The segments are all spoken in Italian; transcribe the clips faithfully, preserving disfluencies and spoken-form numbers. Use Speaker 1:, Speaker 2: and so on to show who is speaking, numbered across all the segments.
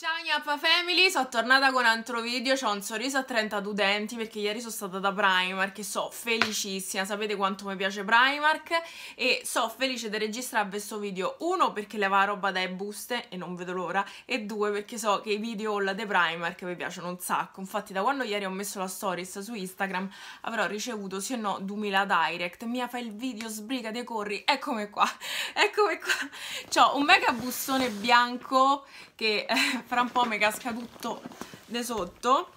Speaker 1: Ciao Gnappa Family, sono tornata con un altro video, c'ho un sorriso a trentadue denti perché ieri sono stata da Primark e so felicissima, sapete quanto mi piace Primark e so felice di registrare questo video, uno perché leva roba dai buste e non vedo l'ora e due perché so che i video haul dei Primark mi piacciono un sacco, infatti da quando ieri ho messo la stories su Instagram avrò ricevuto sì o no duemila direct, Mia fai il video, sbriga, decorri, eccomi qua, eccomi qua, c'ho un mega bustone bianco che eh, fra un po' mi casca tutto di sotto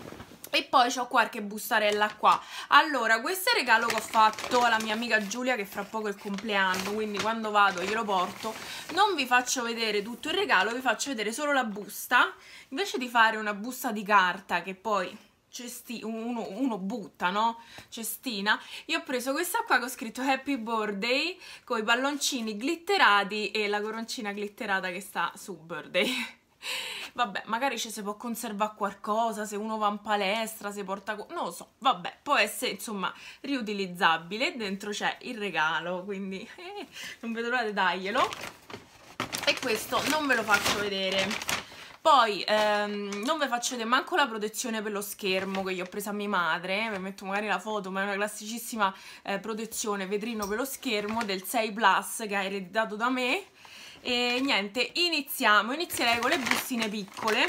Speaker 1: e poi c'ho qualche bustarella qua. Allora, questo è il regalo che ho fatto alla mia amica Giulia che fra poco è il compleanno, quindi quando vado glielo porto. Non vi faccio vedere tutto il regalo, vi faccio vedere solo la busta, invece di fare una busta di carta che poi cesti, uno, uno butta, no? Cestina. Io ho preso questa qua che ho scritto Happy Birthday con i palloncini glitterati e la coroncina glitterata che sta su Birthday. Vabbè, magari ci si può conservare qualcosa, se uno va in palestra, si porta... non lo so, vabbè, può essere insomma riutilizzabile. Dentro c'è il regalo, quindi eh, non vedo l'ora di darglielo. E questo non ve lo faccio vedere. Poi ehm, non vi faccio vedere manco la protezione per lo schermo che io ho preso a mia madre, vi metto magari la foto, ma è una classicissima eh, protezione vetrino per lo schermo del sei plus che ha ereditato da me. E niente, iniziamo, inizierei con le bustine piccole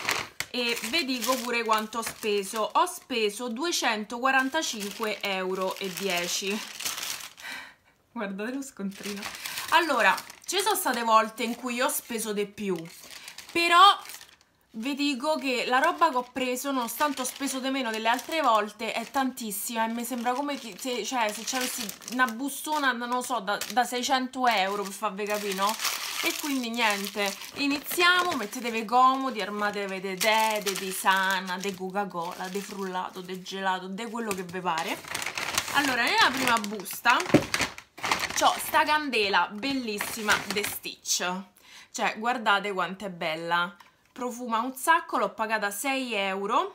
Speaker 1: e vi dico pure quanto ho speso. Ho speso duecentoquarantacinque euro e dieci. Guardate lo scontrino. Allora, ci sono state volte in cui ho speso di più, però vi dico che la roba che ho preso, nonostante ho speso di meno delle altre volte, è tantissima e mi sembra come che, se, cioè, se c'avessi una bustona, non lo so, da, da seicento euro, per farvi capire, no? E quindi niente, iniziamo, mettetevi comodi, armatevi di tè, di tisana, di Coca-Cola, di frullato, di gelato, di quello che vi pare. Allora, nella prima busta c'ho sta candela bellissima di Stitch, cioè guardate quanto è bella, profuma un sacco, l'ho pagata sei euro,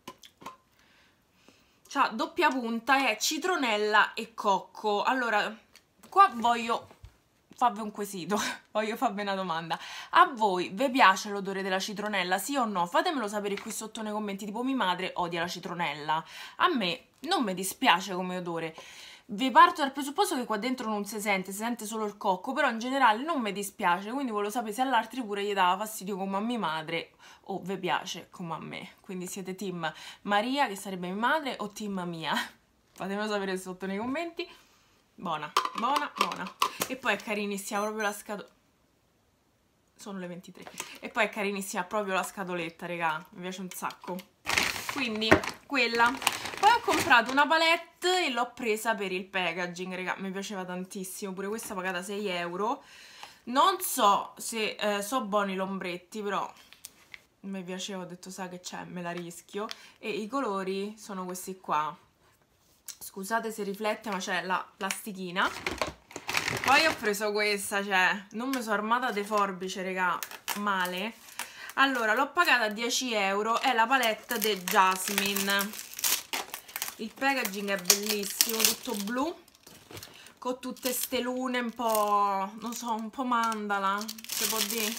Speaker 1: c'ha doppia punta e è citronella e cocco. Allora, qua voglio farvi un quesito, voglio farvi una domanda. A voi vi piace l'odore della citronella, sì o no? Fatemelo sapere qui sotto nei commenti, tipo mia madre odia la citronella, a me non mi dispiace come odore. Vi parto dal presupposto che qua dentro non si sente, si sente solo il cocco, però in generale non mi dispiace, quindi volevo sapere se all'altri pure gli dava fastidio come a mia madre o vi piace come a me. Quindi siete team Maria, che sarebbe mia madre, o team Mia? Fatemelo sapere sotto nei commenti. Buona, buona, buona. E poi è carinissima proprio la scatoletta. Sono le ventitré. E poi è carinissima proprio la scatoletta, raga. Mi piace un sacco. Quindi, quella. Poi ho comprato una palette e l'ho presa per il packaging, raga. Mi piaceva tantissimo. Pure questa pagata sei euro. Non so se eh, so buoni gli ombretti, però mi piaceva, ho detto sa che c'è, me la rischio. E i colori sono questi qua. Scusate se riflette, ma c'è la plastichina. Poi ho preso questa, cioè non mi sono armata di forbice, raga, male. Allora, l'ho pagata a dieci euro, è la palette di Jasmine. Il packaging è bellissimo, tutto blu, con tutte ste lune un po', non so, un po' mandala, si può dire?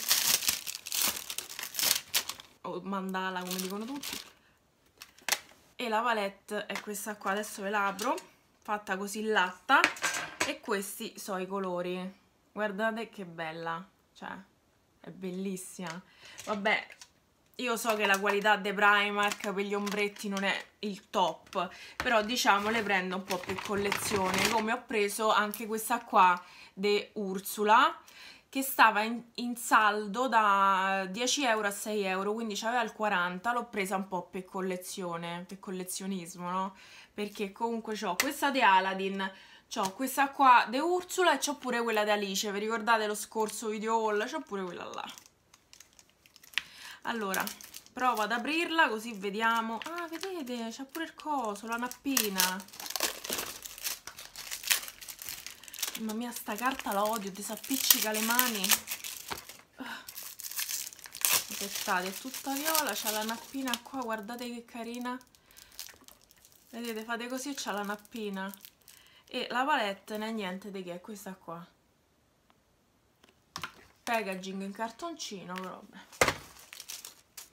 Speaker 1: O mandala, come dicono tutti. E la palette è questa qua, adesso ve la apro, fatta così latta, e questi sono i colori, guardate che bella, cioè è bellissima. Vabbè, io so che la qualità dei Primark per gli ombretti non è il top, però diciamo le prendo un po' per collezione, come ho preso anche questa qua di Ursula, che stava in, in saldo da dieci euro a sei euro, quindi c'aveva il quaranta, l'ho presa un po' per collezione, per collezionismo, no? Perché comunque c'ho questa di Aladdin, c'ho questa qua di Ursula e c'ho pure quella di Alice, vi ricordate lo scorso video haul? C'ho pure quella là. Allora, provo ad aprirla così vediamo. Ah, vedete, c'ha pure il coso, la nappina. Mamma mia, sta carta la odio, ti si appiccica le mani. Aspettate, è tutta viola, c'ha la nappina qua, guardate che carina. Vedete, fate così e c'ha la nappina. E la palette non è niente di che, è questa qua. Packaging in cartoncino, però vabbè.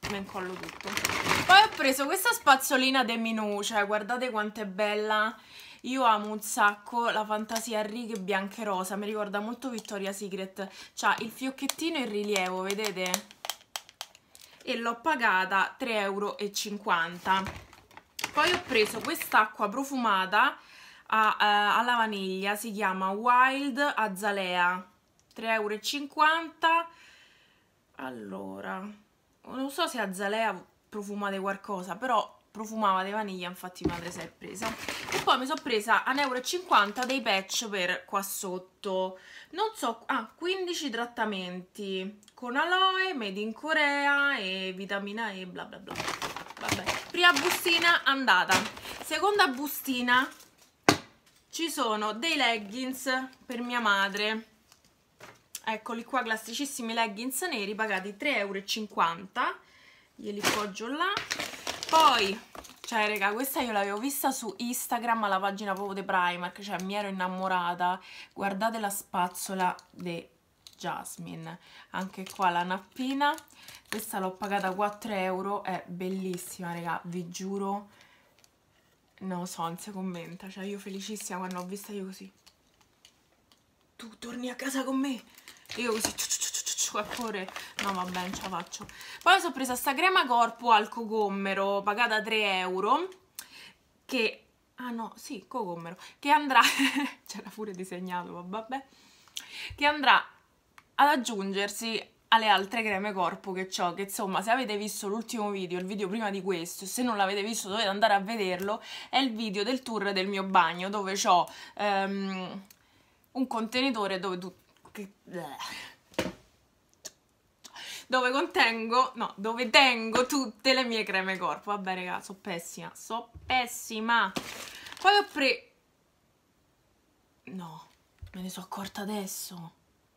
Speaker 1: mi incollo tutto. Poi ho preso questa spazzolina de Minù, cioè guardate quanto è bella. Io amo un sacco la fantasia a righe bianche e rosa, mi ricorda molto Victoria's Secret. C'ha il fiocchettino in rilievo, vedete? E l'ho pagata tre e cinquanta euro. Poi ho preso quest'acqua profumata a, uh, alla vaniglia, si chiama Wild Azalea, tre e cinquanta euro. Allora, non so se Azalea profuma di qualcosa, però profumava di vaniglia, infatti madre si è presa. E poi mi sono presa a un e cinquanta euro dei patch per qua sotto, non so, ah, quindici trattamenti con aloe, made in Corea e vitamina E, bla bla bla. Vabbè, prima bustina andata. Seconda bustina, ci sono dei leggings per mia madre. Eccoli qua, classicissimi leggings neri, pagati tre e cinquanta euro. Glieli poggio là. Poi, cioè raga, questa io l'avevo vista su Instagram alla pagina proprio di Primark, cioè mi ero innamorata. Guardate la spazzola di Jasmine, anche qua la nappina. Questa l'ho pagata quattro euro, è bellissima raga, vi giuro. Non so, non si commenta, cioè io felicissima quando l'ho vista io così. Tu torni a casa con me? Io così, eppure, no vabbè, non ce la faccio. Poi mi sono presa sta crema corpo al cogommero, pagata tre euro, che, ah no, sì, cogommero, che andrà, c'era pure disegnato, vabbè, che andrà ad aggiungersi alle altre creme corpo che ho, che insomma, se avete visto l'ultimo video, il video prima di questo, se non l'avete visto dovete andare a vederlo, è il video del tour del mio bagno, dove ho um, un contenitore dove tu... dove contengo, no, dove tengo tutte le mie creme corpo. Vabbè raga, so pessima, so pessima. Poi ho preso, no, me ne sono accorta adesso.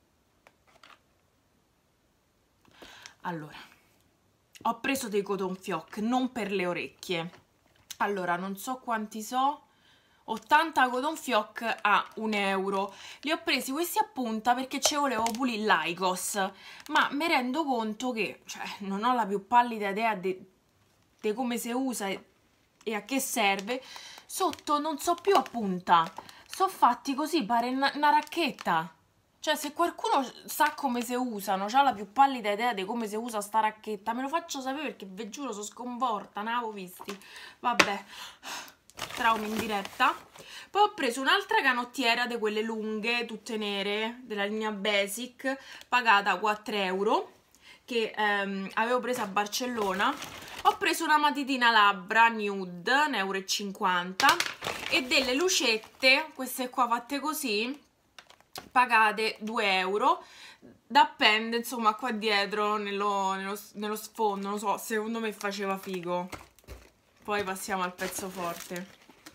Speaker 1: Allora, ho preso dei cotton fioc, non per le orecchie. Allora, non so quanti so, ottanta cotton fioc a un euro. Li ho presi questi a punta perché ci volevo pulire l'Aicos, ma mi rendo conto che, cioè, non ho la più pallida idea di come si usa e, e a che serve. Sotto non so più a punta, sono fatti così, pare una, una racchetta. Cioè, se qualcuno sa come si usano, ha la più pallida idea di come si usa sta racchetta, me lo faccio sapere perché vi giuro sono sconvolta, ne avevo visti. Vabbè, traumi in diretta. Poi ho preso un'altra canottiera di quelle lunghe, tutte nere, della linea Basic, pagata quattro euro, che ehm, avevo preso a Barcellona. Ho preso una matitina labbra nude, un euro e cinquanta, e delle lucette, queste qua fatte così, pagate due euro, da appende insomma qua dietro nello, nello, nello sfondo, non so, secondo me faceva figo. Poi passiamo al pezzo forte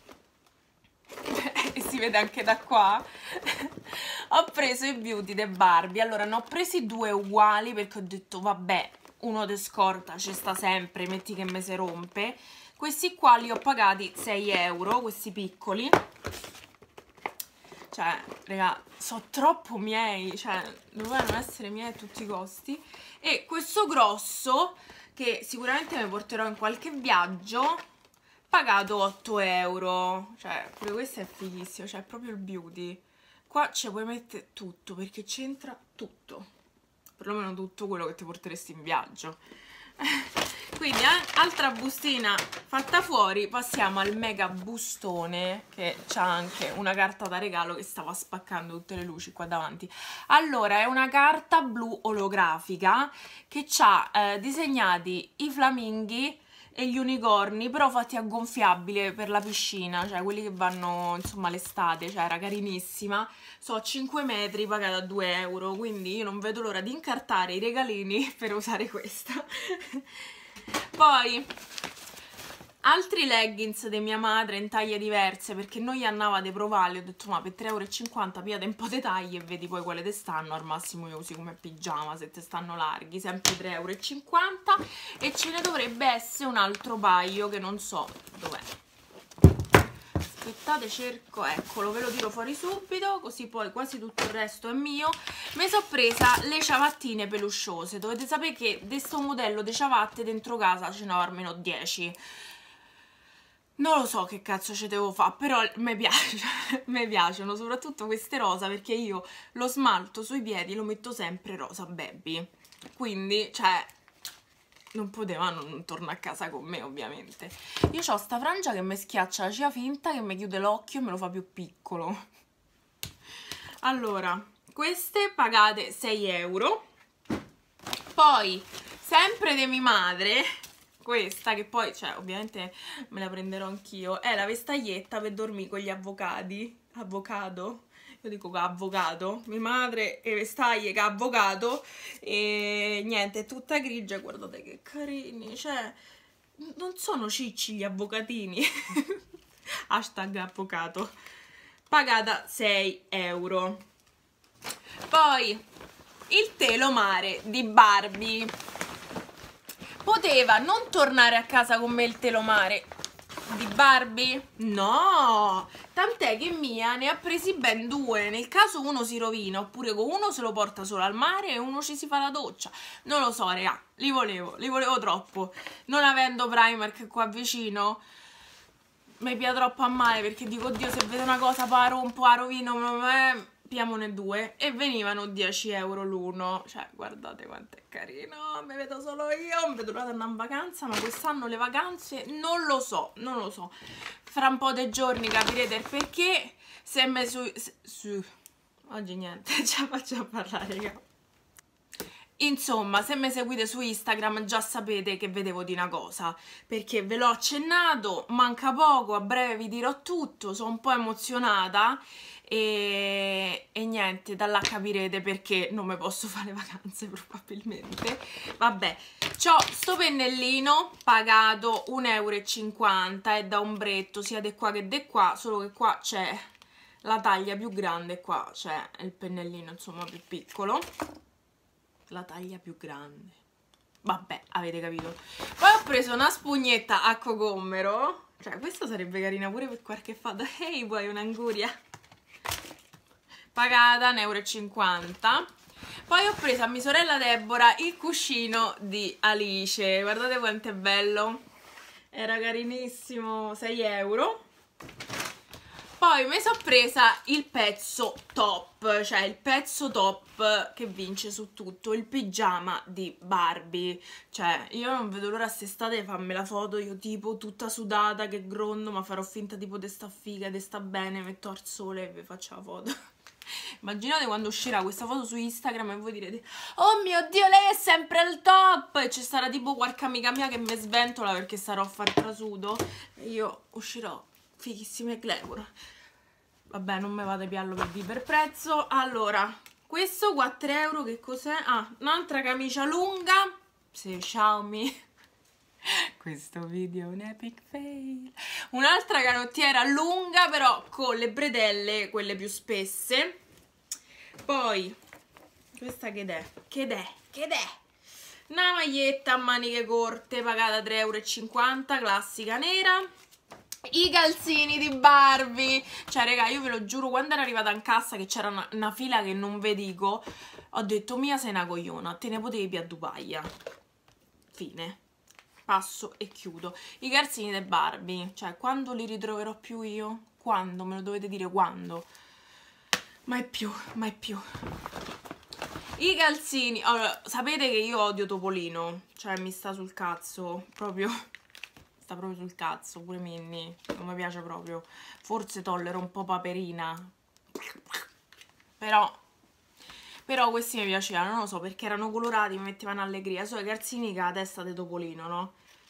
Speaker 1: e si vede anche da qua. Ho preso i beauty de Barbie. Allora ne ho presi due uguali perché ho detto vabbè, uno de scorta ci sta sempre, metti che me si rompe. Questi qua li ho pagati sei euro, questi piccoli. Cioè, raga, sono troppo miei, cioè, dovevano essere miei a tutti i costi. E questo grosso, che sicuramente mi porterò in qualche viaggio, pagato otto euro. Cioè, pure questo è fighissimo, cioè, è proprio il beauty. Qua ci puoi mettere tutto, perché c'entra tutto. Perlomeno tutto quello che ti porteresti in viaggio. Quindi eh, altra bustina fatta fuori. Passiamo al mega bustone, che c'ha anche una carta da regalo che stava spaccando tutte le luci qua davanti. Allora, è una carta blu olografica che ha eh, disegnati i flaminghi e gli unicorni, però fatti a gonfiabile per la piscina, cioè quelli che vanno insomma l'estate, cioè era carinissima. So cinque metri, pagata a due euro, quindi io non vedo l'ora di incartare i regalini per usare questa. Poi altri leggings di mia madre in taglie diverse, perché non gli andava di provarli. Ho detto ma per tre e cinquanta euro piate un po' di taglie e vedi poi quale te stanno. Al massimo io usi come pigiama se te stanno larghi, sempre tre e cinquanta euro. E ce ne dovrebbe essere un altro paio che non so dov'è. aspettate, cerco, eccolo, ve lo tiro fuori subito, così poi quasi tutto il resto è mio. Mi sono presa le ciabattine pelusciose. Dovete sapere che di questo modello di ciabatte dentro casa ce n'ho almeno dieci. Non lo so che cazzo ci devo fare, però mi piace, mi piacciono soprattutto queste rosa, perché io lo smalto sui piedi lo metto sempre rosa baby, quindi cioè non poteva non tornare a casa con me, ovviamente. Io ho sta frangia che mi schiaccia la ciglia finta, che mi chiude l'occhio e me lo fa più piccolo. Allora, queste pagate sei euro. Poi sempre di mia madre, questa che poi, cioè, ovviamente me la prenderò anch'io, è la vestaglietta per dormire con gli avvocati. Avocado? Io dico che avvocato. Mia madre e vestaglie che avvocato. E niente, è tutta grigia. Guardate che carini. Cioè, non sono cicci gli avvocatini. Hashtag avvocato. Pagata sei euro. Poi il telomare di Barbie. Poteva non tornare a casa con me il telomare di Barbie? No! Tant'è che Mia ne ha presi ben due. Nel caso uno si rovina, oppure con uno se lo porta solo al mare e uno ci si fa la doccia. Non lo so, raga. Li volevo, li volevo troppo. Non avendo Primark qua vicino, mi pia troppo a male, perché dico, oddio, se vedo una cosa poi la rompo, la rovino, eh, piamone due. E venivano dieci euro l'uno. Cioè, guardate quanto è carino. Mi vedo solo io, mi vedo l'ora di andare in vacanza, ma quest'anno le vacanze non lo so, non lo so. Fra un po' dei giorni capirete il perché. Se me su... su oggi niente, ce la faccio a parlare, raga. Insomma, se mi seguite su Instagram già sapete che vedevo di una cosa, perché ve l'ho accennato, manca poco, a breve vi dirò tutto, sono un po' emozionata e, e niente, da là capirete perché non mi posso fare vacanze probabilmente. Vabbè, c'ho sto pennellino pagato un euro e cinquanta, è da ombretto sia di qua che di qua, solo che qua c'è la taglia più grande, qua c'è il pennellino insomma più piccolo. La taglia più grande, vabbè, avete capito. Poi ho preso una spugnetta a cocommero, cioè questa sarebbe carina pure per qualche fata. Ehi, hey, vuoi un'anguria? Pagata un euro e cinquanta. Poi ho preso a mia sorella Deborah il cuscino di Alice, guardate quanto è bello, era carinissimo, sei euro. Poi mi sono presa il pezzo top, cioè il pezzo top che vince su tutto, il pigiama di Barbie. Cioè, io non vedo l'ora quest'estate di farmi la foto, io tipo tutta sudata che grondo, ma farò finta tipo di sta figa, di sta bene, metto al sole e vi faccio la foto. Immaginate quando uscirà questa foto su Instagram e voi direte: oh mio Dio, lei è sempre al top! E ci sarà tipo qualche amica mia che mi sventola perché sarò a far trasudo e io uscirò fighissima e glamour. Vabbè, non me vado a piarlo per dire per prezzo. Allora, questo quattro euro, che cos'è? Ah, un'altra camicia lunga, se Xiaomi. Questo video è un epic fail. Un'altra canottiera lunga, però con le bretelle, quelle più spesse. Poi, questa che è? Che è? Che è? Una maglietta a maniche corte, pagata tre euro e cinquanta, classica nera. I calzini di Barbie. Cioè, raga, io ve lo giuro, quando ero arrivata in cassa che c'era una, una fila che non ve dico, ho detto: Mia, sei una cogliona, te ne potevi più a Dubaia. Fine. Passo e chiudo. I calzini di Barbie, cioè, quando li ritroverò più io? Quando? Me lo dovete dire quando. Mai più, mai più. I calzini. Allora, sapete che io odio Topolino, cioè mi sta sul cazzo, proprio. Sta proprio sul cazzo, pure Minnie, non mi piace proprio. Forse tollero un po' Paperina, però però questi mi piacevano, non lo so, perché erano colorati, mi mettevano allegria. Sono i calzini che ha la testa di Topolino, no?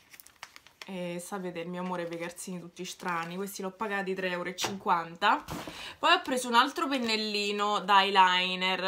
Speaker 1: E sapete il mio amore per i calzini tutti strani. Questi l'ho pagati tre euro e cinquanta. Poi ho preso un altro pennellino da eyeliner,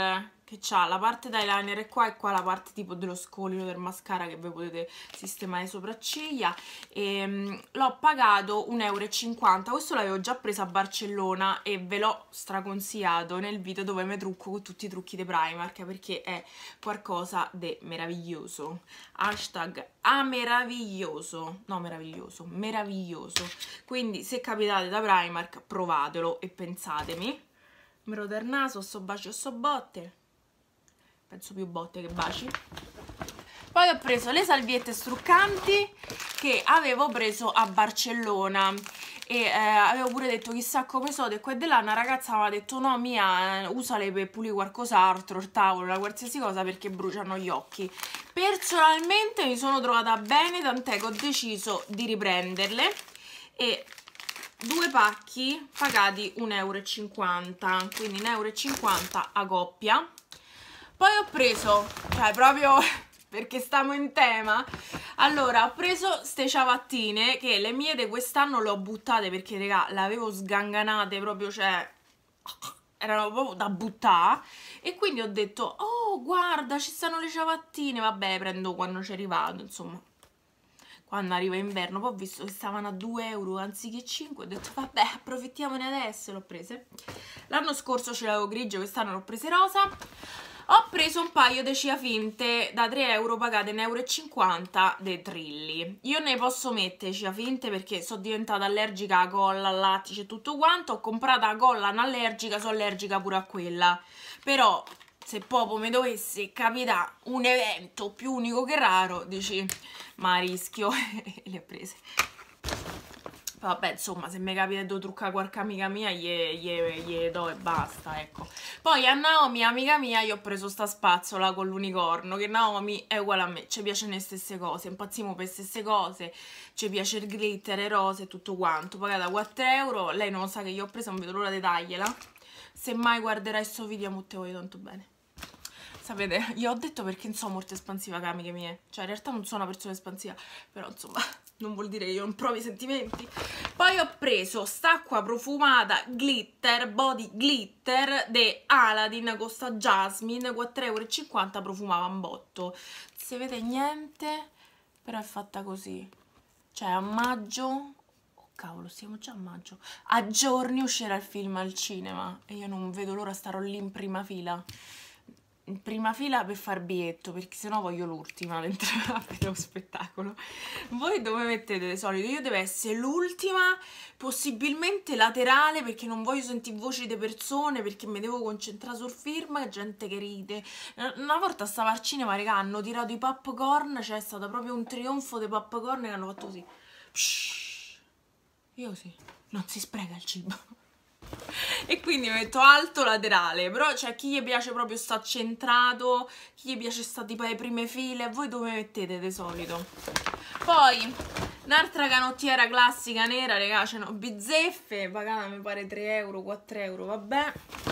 Speaker 1: che c'ha la parte d'eyeliner e qua e qua la parte tipo dello scolio del mascara che voi potete sistemare le sopracciglia. E l'ho pagato un euro e cinquanta. Questo l'avevo già preso a Barcellona e ve l'ho straconsigliato nel video dove mi trucco con tutti i trucchi di Primark, perché è qualcosa di meraviglioso. Hashtag a meraviglioso, no meraviglioso, meraviglioso. Quindi se capitate da Primark provatelo e pensatemi. Mi roda il naso, sto baci o sto botte. Penso più botte che baci. Poi ho preso le salviette struccanti che avevo preso a Barcellona e eh, avevo pure detto chissà come so, e qua e di là una ragazza mi aveva detto no Mia, usale per pulire qualcos'altro, il tavolo, qualsiasi cosa, perché bruciano gli occhi. Personalmente mi sono trovata bene, tant'è che ho deciso di riprenderle, e due pacchi pagati un euro e cinquanta, quindi un euro e cinquanta a coppia. Poi ho preso, cioè proprio perché stiamo in tema, allora ho preso ste ciabattine che le mie di quest'anno le ho buttate perché raga le avevo sganganate proprio, cioè erano proprio da buttare, e quindi ho detto oh guarda ci stanno le ciabattine, vabbè prendo quando ci è arrivato, insomma quando arriva inverno. Poi ho visto che stavano a due euro anziché cinque, ho detto vabbè approfittiamone adesso, l'ho prese. L'anno scorso ce l'avevo grigia, quest'anno l'ho prese rosa. Ho preso un paio di ciglia finte da tre euro pagate un euro e cinquanta dei Trilli. Io ne posso mettere ciglia finte perché sono diventata allergica a colla, al lattice e tutto quanto. Ho comprato la colla anallergica, sono allergica pure a quella. Però se proprio mi dovesse capitare un evento più unico che raro, dici ma rischio e le ho prese. Vabbè, insomma, se mi capita di truccare qualche amica mia, gli, gli, gli do e basta, ecco. Poi a Naomi, amica mia, io ho preso sta spazzola con l'unicorno, che Naomi è uguale a me, ci piacciono le stesse cose, impazziamo per le stesse cose, ci piace il glitter, le rose e tutto quanto. Pagata quattro euro, lei non sa che io ho preso, non vedo l'ora di tagliela. Se mai guarderai questo video, mo te voglio tanto bene. Sapete, io ho detto perché non sono molto espansiva con amiche mie, cioè in realtà non sono una persona espansiva, però insomma non vuol dire che io non provi sentimenti. Poi ho preso st'acqua profumata glitter, body glitter de Aladdin, costa Jasmine, quattro euro e cinquanta, profumava un botto. Non si vede niente, però è fatta così, cioè a maggio, oh cavolo siamo già a maggio, a giorni uscirà il film al cinema e io non vedo l'ora, starò lì in prima fila. In prima fila per far biglietto, perché sennò voglio l'ultima mentre vedo lo spettacolo. Voi dove mettete di solito? Io deve essere l'ultima, possibilmente laterale, perché non voglio sentire voci di persone, perché mi devo concentrare sul film, gente che ride. Una volta stavo al cinema, raga, hanno tirato i popcorn, cioè è stato proprio un trionfo dei popcorn che hanno fatto così. Psh, io sì, non si spreca il cibo. E quindi mi metto alto laterale, però c'è chi gli piace proprio sta centrato, chi gli piace sta tipo alle prime file. Voi dove mettete di solito? Poi un'altra canottiera classica nera, raga, ce n'ho bizzeffe, pagata mi pare tre euro, quattro euro, vabbè.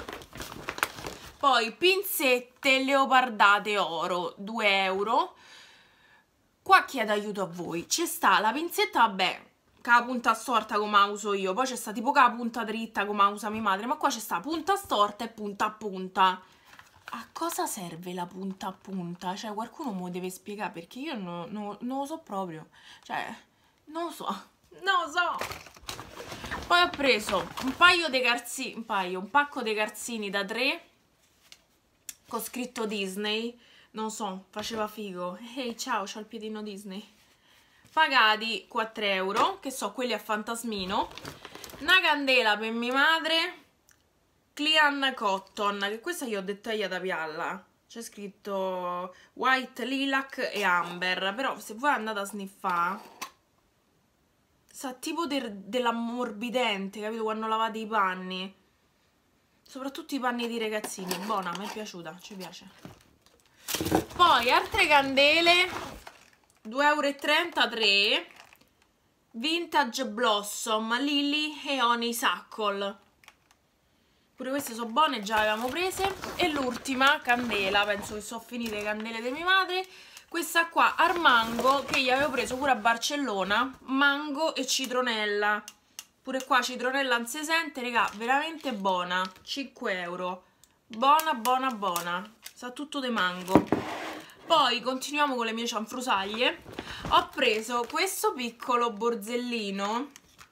Speaker 1: Poi pinzette leopardate oro, due euro. Qua chiedo aiuto a voi, c'è sta la pinzetta, vabbè, con la punta storta come la uso io, poi c'è sta tipo con la punta dritta come la usa mia madre, ma qua c'è sta punta storta e punta a punta. A cosa serve la punta a punta? Cioè qualcuno me lo deve spiegare, perché io no, no, non lo so proprio, cioè non lo so, non lo so. Poi ho preso un paio di calzini, un paio, un pacco di calzini da tre con scritto Disney, non so, faceva figo. Ehi, hey, ciao, c'ho il piedino Disney. Pagati quattro euro, che so, quelli a fantasmino. Una candela per mia madre, Clean Cotton, che questa io ho dettagliata pialla. C'è scritto white, lilac e amber, però se voi andate a sniffare, sa tipo dell'ammorbidente, capito? Quando lavate i panni, soprattutto i panni di ragazzini. Buona, mi è piaciuta, ci piace. Poi altre candele, due euro e trentatré, Vintage Blossom, Lily e Honeysuckle. Pure queste sono buone, già le avevamo prese. E l'ultima candela, penso che sono finite le candele di mia madre, questa qua al mango, che io avevo preso pure a Barcellona, mango e citronella. Pure qua citronella non si sente, raga, veramente buona, cinque euro. buona buona buona, sa tutto de mango. Poi continuiamo con le mie cianfrusaglie. Ho preso questo piccolo borsellino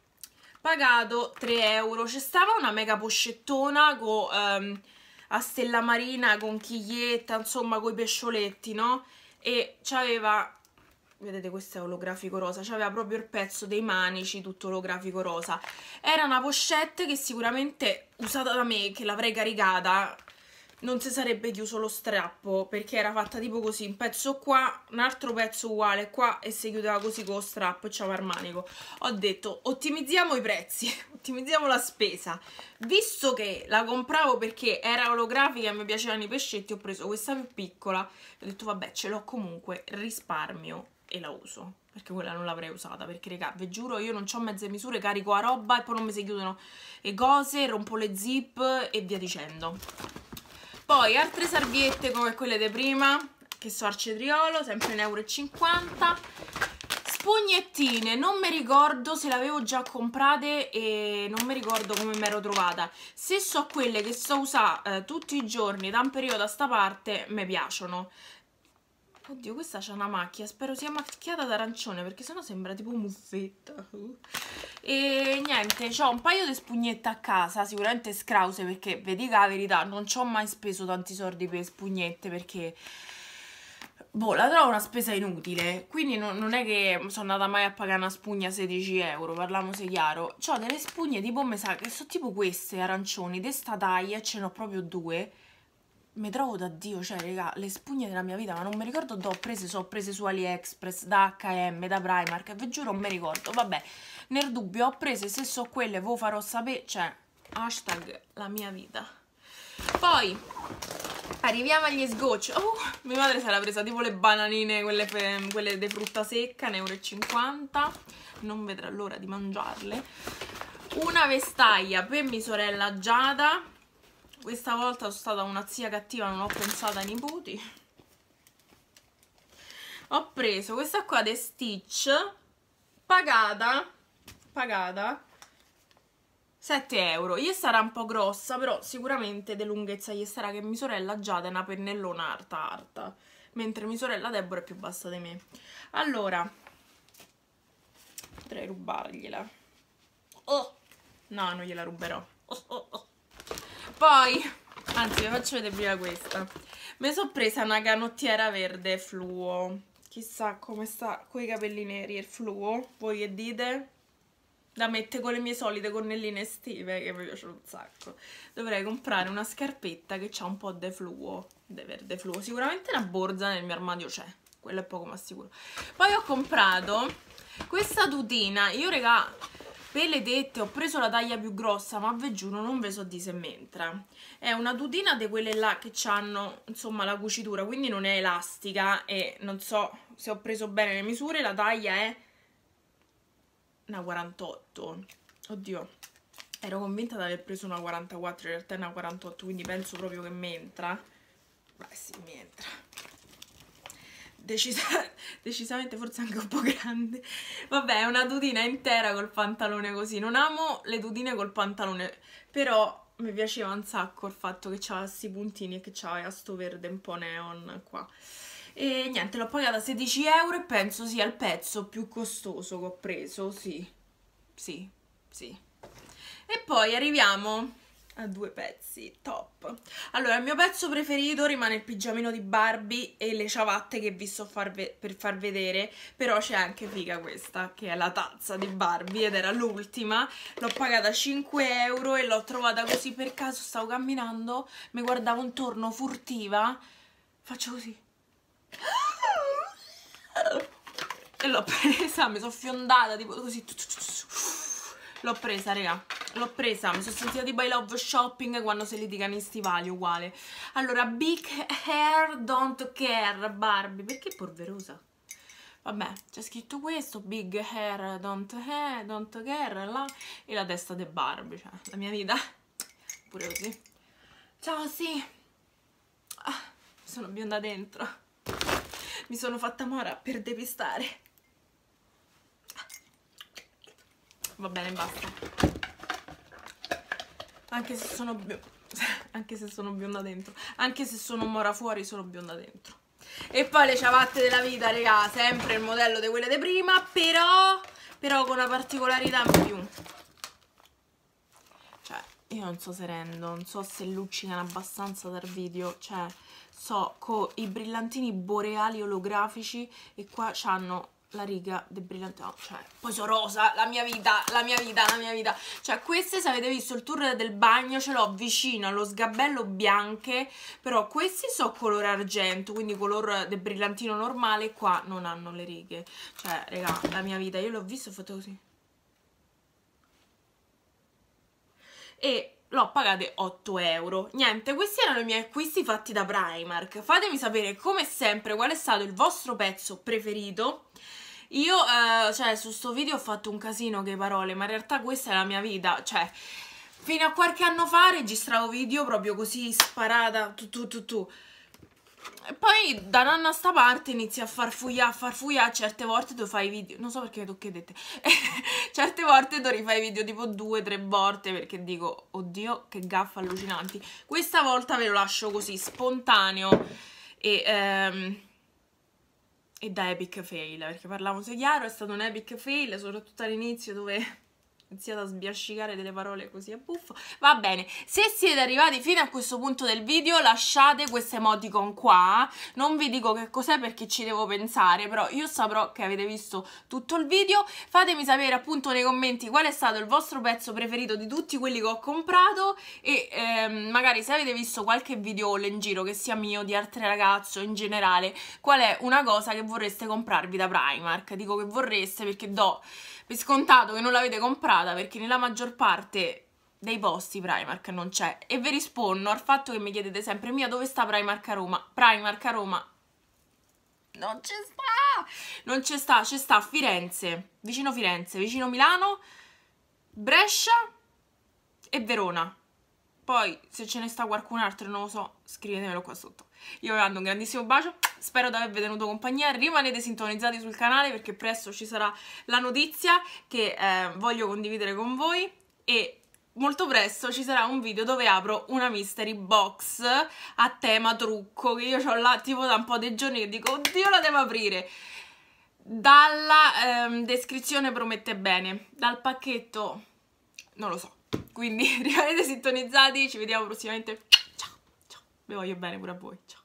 Speaker 1: pagato tre euro. C'è stava una mega poscettona con um, a stella marina, con chiglietta, insomma con i pescioletti, no? E c'aveva, vedete, questo è olografico rosa, c'aveva proprio il pezzo dei manici tutto olografico rosa. Era una pochette che sicuramente usata da me, che l'avrei caricata, non si sarebbe chiuso lo strappo, perché era fatta tipo così, un pezzo qua, un altro pezzo uguale qua, e si chiudeva così con lo strappo e c'aveva il manico. Ho detto, ottimizziamo i prezzi, ottimizziamo la spesa. Visto che la compravo perché era olografica e mi piacevano i pescetti, ho preso questa più piccola, ho detto vabbè, ce l'ho comunque, risparmio e la uso, perché quella non l'avrei usata, perché raga, vi giuro, io non ho mezze misure, carico a roba e poi non mi si chiudono le cose, rompo le zip e via dicendo. Poi altre salviette come quelle di prima, che so al cetriolo, sempre un euro e cinquanta. Spugnettine, non mi ricordo se le avevo già comprate e non mi ricordo come mi ero trovata. Se so quelle che so usare eh, tutti i giorni da un periodo a sta parte, mi piacciono. Oddio, questa c'ha una macchia, spero sia macchiata d'arancione perché sennò sembra tipo muffetta. E niente, ho un paio di spugnette a casa, sicuramente scrause, perché vi dico la verità, non ci ho mai speso tanti soldi per spugnette perché boh, la trovo una spesa inutile, quindi non, non è che sono andata mai a pagare una spugna sedici euro, parliamoci chiaro. C'ho delle spugne tipo, mi sa, che sono tipo queste arancioni, di sta taglia, ce n'ho proprio due. Mi trovo da Dio, cioè, raga, le spugne della mia vita, ma non mi ricordo dove ho prese, se ho prese su AliExpress, da H e M, da Primark, e vi giuro non mi ricordo, vabbè, nel dubbio ho prese, se so quelle ve lo farò sapere, cioè, hashtag la mia vita. Poi, arriviamo agli sgocci. Oh, mia madre si era presa tipo le bananine, quelle, quelle di frutta secca, un euro e cinquanta, non vedrà l'ora di mangiarle. Una vestaglia per mia sorella Giada. Questa volta sono stata una zia cattiva, non ho pensato ai nipoti. Ho preso questa qua di Stitch, pagata, pagata sette euro. Gli sarà un po' grossa, però sicuramente di lunghezza gli sarà, che mia sorella Giada è una pennellona arta arta, mentre mia sorella Deborah è più bassa di me. Allora, potrei rubargliela. Oh, no, non gliela ruberò. Oh, oh, oh. Poi, anzi, vi faccio vedere prima questa. Mi sono presa una canottiera verde fluo. Chissà come sta con i capelli neri il fluo. Voi che dite? Da mettere con le mie solite gonnelline estive, che mi piacciono un sacco. Dovrei comprare una scarpetta che ha un po' di fluo, di verde fluo. Sicuramente una borsa nel mio armadio c'è, quello è poco ma sicuro. Poi ho comprato questa tutina. Io, raga, per le tette ho preso la taglia più grossa, ma ve giuro non ve so di se m'entra. È una tutina di quelle là che hanno, insomma, la cucitura, quindi non è elastica e non so se ho preso bene le misure. La taglia è una quarantotto. Oddio, ero convinta di aver preso una quarantaquattro, in realtà è una quarantotto, quindi penso proprio che m'entra. Beh sì, m'entra. Decisa, decisamente forse anche un po' grande. Vabbè, è una tutina intera col pantalone così. Non amo le tutine col pantalone, però mi piaceva un sacco il fatto che c'aveva questi puntini e che c'aveva sto verde un po' neon qua. E niente, l'ho pagata sedici euro e penso sia il pezzo più costoso che ho preso. Sì, sì, sì. E poi arriviamo a due pezzi top. Allora, il mio pezzo preferito rimane il pigiamino di Barbie e le ciabatte che vi sto far per far vedere, però c'è anche figa questa, che è la tazza di Barbie, ed era l'ultima. L'ho pagata cinque euro e l'ho trovata così per caso, stavo camminando, mi guardavo intorno furtiva, faccio così e l'ho presa, mi sono fiondata tipo così, l'ho presa, raga, l'ho presa, mi sono sentita tipo I love shopping quando si litigano in stivali, uguale. Allora, big hair don't care Barbie, perché è polverosa? Vabbè, c'è scritto questo, big hair don't, hair, don't care, là, e la testa di Barbie, cioè, la mia vita, pure così. Ciao, sì, ah, mi sono bionda dentro, mi sono fatta mora per depistare. Va bene, basta. Anche se sono anche se sono bionda dentro, anche se sono mora fuori sono bionda dentro. E poi le ciabatte della vita, raga, sempre il modello di quelle di prima, però però con una particolarità in più. Cioè, io non so se rendo, non so se luccicano abbastanza dal video, cioè so con i brillantini boreali olografici e qua c'hanno la riga del brillante, no, cioè, poi sono rosa, la mia vita, la mia vita, la mia vita. Cioè, queste, se avete visto il tour del bagno, ce l'ho vicino allo sgabello bianche, però questi sono colore argento, quindi color del brillantino normale, qua non hanno le righe. Cioè, raga, la mia vita, io l'ho visto e ho fatto così. E l'ho pagate otto euro. Niente, questi erano i miei acquisti fatti da Primark. Fatemi sapere, come sempre, qual è stato il vostro pezzo preferito. Io, eh, cioè, su sto video ho fatto un casino che parole, ma in realtà questa è la mia vita. Cioè, fino a qualche anno fa registravo video proprio così, sparata, tu tu tu tu. E poi da un anno a sta parte inizi a farfugliare, a farfugliare, certe volte tu fai video, non so perché mi tocchedete, certe volte tu rifai video tipo due, tre volte perché dico, oddio che gaffa allucinanti. Questa volta ve lo lascio così, spontaneo e, ehm, e da epic fail, perché parliamoci chiaro, è stato un epic fail, soprattutto all'inizio dove... iniziate a sbiascicare delle parole così a buffo. Va bene, se siete arrivati fino a questo punto del video lasciate questo emoticon qua, non vi dico che cos'è perché ci devo pensare, però io saprò che avete visto tutto il video. Fatemi sapere appunto nei commenti qual è stato il vostro pezzo preferito di tutti quelli che ho comprato e ehm, magari se avete visto qualche video haul in giro, che sia mio, di altre ragazze o in generale, qual è una cosa che vorreste comprarvi da Primark. Dico che vorreste perché do per scontato che non l'avete comprata, perché nella maggior parte dei posti Primark non c'è. E vi rispondo al fatto che mi chiedete sempre: Mia, dove sta Primark a Roma? Primark a Roma non c'è sta! Non c'è sta, c'è sta a Firenze, vicino Firenze, vicino Milano, Brescia e Verona. Poi se ce ne sta qualcun altro, non lo so, scrivetemelo qua sotto. Io vi mando un grandissimo bacio, spero di avervi tenuto compagnia, rimanete sintonizzati sul canale perché presto ci sarà la notizia che eh, voglio condividere con voi e molto presto ci sarà un video dove apro una mystery box a tema trucco, che io ho là tipo da un po' di giorni che dico oddio la devo aprire. Dalla ehm, descrizione promette bene, dal pacchetto non lo so. Quindi rimanete sintonizzati, ci vediamo prossimamente. Ciao, ciao, vi voglio bene pure a voi, ciao.